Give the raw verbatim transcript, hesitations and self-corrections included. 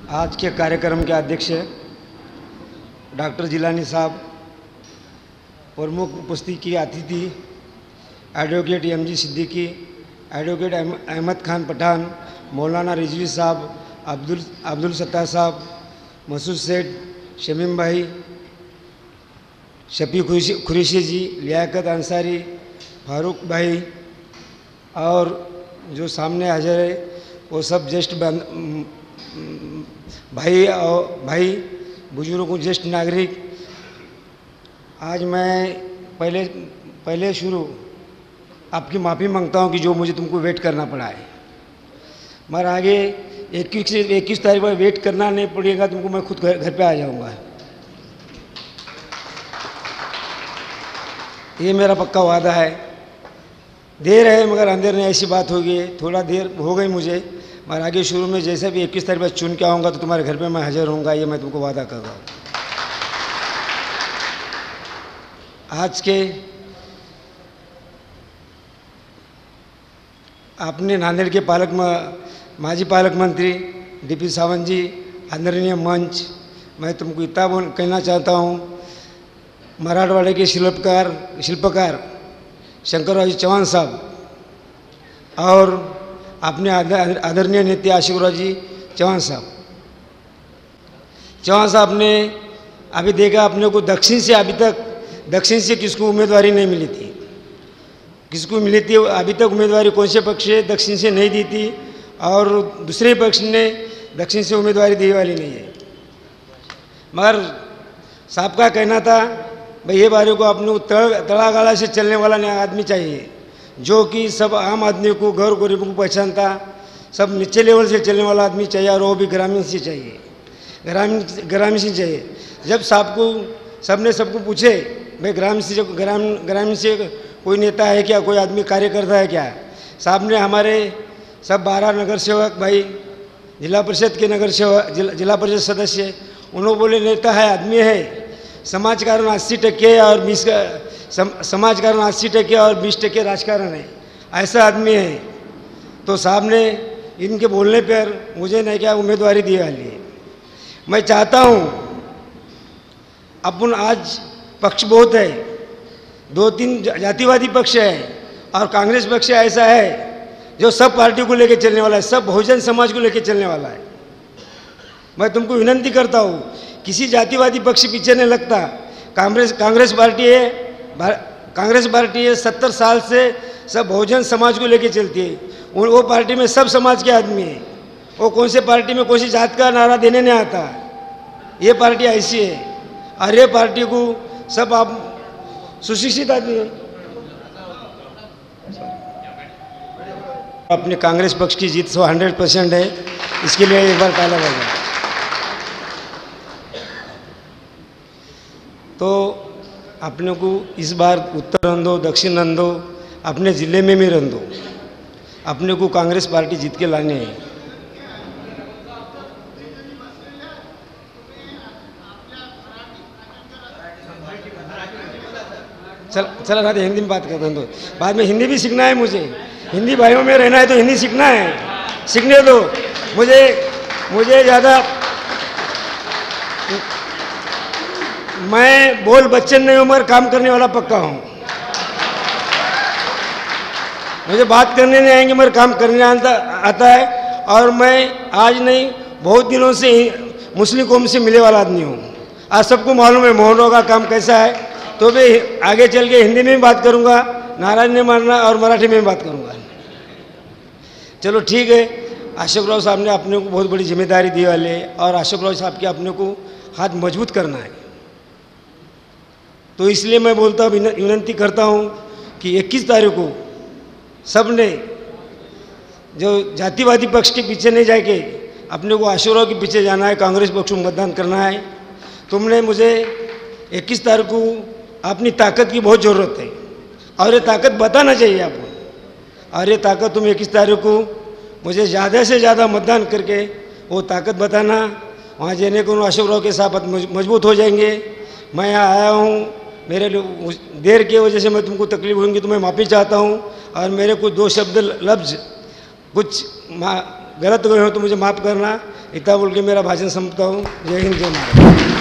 आज के कार्यक्रम के अध्यक्ष डॉक्टर जिलानी साहब, प्रमुख उपस्थित की अतिथि advocate M G Siddiqui, advocate Ahmed Khan Pathan, मौलाना रिजवी साहब, अब्दुल अब्दुल सत्तार साहब, मसूद सेठ, शमीम भाई, शफी खुरेशी जी, लियाकत अंसारी, फारूक भाई और जो सामने हाजिर है वो सब ज्येष्ठ भाई और भाई बुजुर्गों, ज्येष्ठ नागरिक। आज मैं पहले पहले शुरू आपकी माफ़ी मांगता हूं कि जो मुझे तुमको वेट करना पड़ा है, मगर आगे इक्कीस इक्कीस तारीख पर वेट करना नहीं पड़ेगा तुमको, मैं खुद घर, घर पे आ जाऊंगा। ये मेरा पक्का वादा है। देर है मगर अंधेर नहीं, ऐसी बात हो गई, थोड़ा देर हो गई मुझे, मगर आगे शुरू में जैसे भी इक्कीस तारीख पर चुन के आऊँगा तो तुम्हारे घर पे मैं हाजिर होऊंगा, ये मैं तुमको वादा कर रहा हूँ। आज के अपने नांदेड़ के पालक माजी पालक मंत्री डीपी सावंत जी, आदरणीय मंच, मैं तुमको इतना कहना चाहता हूँ, मराठवाड़े के शिल्पकार शिल्पकार शंकरराव चौहान साहब और अपने आदरणीय नेता अशोकराव जी चौहान साहब चौहान साहब ने अभी देखा अपने को दक्षिण से, अभी तक दक्षिण से किसको उम्मीदवारी नहीं मिली थी, किसको मिली थी अभी तक उम्मीदवारी, कौन से पक्ष से दक्षिण से नहीं दी थी और दूसरे पक्ष ने दक्षिण से उम्मीदवारी दी वाली नहीं है। मगर साहब का कहना था भाई ये बारे को अपने तड़ तड़ा गाला से चलने वाला आदमी चाहिए, जो कि सब आम आदमी को, घर गरीबों को पहचानता, सब नीचे लेवल से चलने वाला आदमी चाहिए और वो भी ग्रामीण से चाहिए, ग्रामीण ग्रामीण से चाहिए। जब साहब को सबने सबको पूछे भाई ग्रामीण से ग्रामीण ग्रामीण से कोई नेता है क्या, कोई आदमी कार्यकर्ता है क्या, साहब ने हमारे सब बारह नगर सेवक भाई, जिला परिषद के नगर सेवक, जिला, जिला परिषद सदस्य, उन्होंने बोले नेता है, आदमी है, समाजकारण अस्सी टके और बीस का सम, समाजकारण अस्सी टके और बीस टके राजकारण है, ऐसा आदमी है। तो साहब ने इनके बोलने पर मुझे नहीं क्या उम्मीदवारी दी वाली है। मैं चाहता हूँ अपन आज पक्ष बहुत है, दो तीन जातिवादी पक्ष है और कांग्रेस पक्ष ऐसा है जो सब पार्टी को लेकर चलने वाला है, सब बहुजन समाज को लेकर चलने वाला है। मैं तुमको विनंती करता हूँ किसी जातिवादी पक्ष पीछे नहीं लगता। कांग्रेस कांग्रेस पार्टी है, कांग्रेस पार्टी है सत्तर साल से सब बहुजन समाज को लेकर चलती है, वो पार्टी में सब समाज के आदमी है, वो कौन से पार्टी में कौन सी जात का नारा देने नहीं आता। ये पार्टी ऐसी है और ये पार्टी को सब आप सुशिक्षित आदमी है। अपने कांग्रेस पक्ष की जीत सौ हंड्रेड परसेंट है, इसके लिए एक बार ताला बजाएं। तो अपने को इस बार उत्तर रंदो, दक्षिण रंदो, अपने ज़िले में भी रंदो, अपने को कांग्रेस पार्टी जीत के लाने हैं। चल चला ना, हिंदी में बात करते हैं, तो बाद में हिंदी भी सीखना है मुझे, हिंदी भाइयों में रहना है तो हिंदी सीखना है, सीखने दो मुझे। मुझे ज़्यादा मैं बोल बच्चन नहीं हूँ मगर काम करने वाला पक्का हूँ। मुझे बात करने नहीं आएंगे मगर काम करने आता आता है। और मैं आज नहीं बहुत दिनों से मुस्लिम कौम से मिले वाला आदमी हूँ। आज सबको मालूम है मोहन राव का काम कैसा है, तो भी आगे चल के हिंदी में भी बात करूँगा, नाराज नहीं मानना, और मराठी में भी बात करूँगा। चलो ठीक है। अशोक राव साहब ने अपने को बहुत बड़ी जिम्मेदारी दी वाले, और अशोक राव साहब के अपने को हाथ मजबूत करना है। तो इसलिए मैं बोलता हूँ, विनंती करता हूँ कि इक्कीस तारीख को सबने जो जातिवादी पक्ष के पीछे नहीं जाके अपने को अशोक राव के पीछे जाना है, कांग्रेस पक्ष को मतदान करना है। तुमने मुझे इक्कीस तारीख को अपनी ताकत की बहुत ज़रूरत है और ये ताकत बताना चाहिए आपको। और ये ताकत तुम इक्कीस तारीख को मुझे ज़्यादा से ज़्यादा मतदान करके वो ताकत बताना। वहाँ जाने को अशोक राव के साथ मजबूत हो जाएंगे। मैं यहाँ आया हूँ, मेरे देर की वजह से मैं तुमको तकलीफ होंगी तो मैं माफ़ी चाहता हूँ। और मेरे कुछ दो शब्द लफ्ज़ कुछ गलत गए हो तो मुझे माफ़ करना। इतना बोल के मेरा भाषण समाप्त हूँ। जय हिंद, जय महाराज।